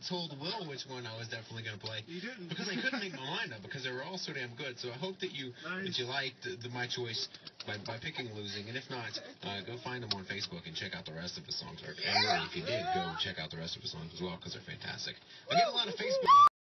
told Will which one I was definitely going to play. You didn't. Because I couldn't make my mind up because they were all so damn good. So I hope that you liked my choice by picking Losing. And if not, go find them on Facebook and check out the rest of the songs. And really, if you did, go check out the rest of the songs as well because they're fantastic. I get a lot of Facebook